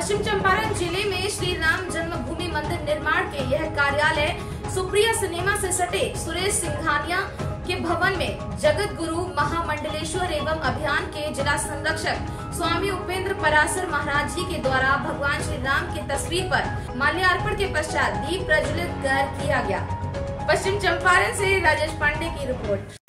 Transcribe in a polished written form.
पश्चिम चंपारण जिले में श्री राम जन्मभूमि मंदिर निर्माण के यह कार्यालय सुप्रिया सिनेमा से सटे सुरेश सिंघानिया के भवन में जगत गुरु महामंडलेश्वर एवं अभियान के जिला संरक्षक स्वामी उपेंद्र पराशर महाराज जी के द्वारा भगवान श्री राम की तस्वीर पर माल्यार्पण के पश्चात दीप प्रज्वलित कर किया गया। पश्चिम चंपारण से राजेश पांडे की रिपोर्ट।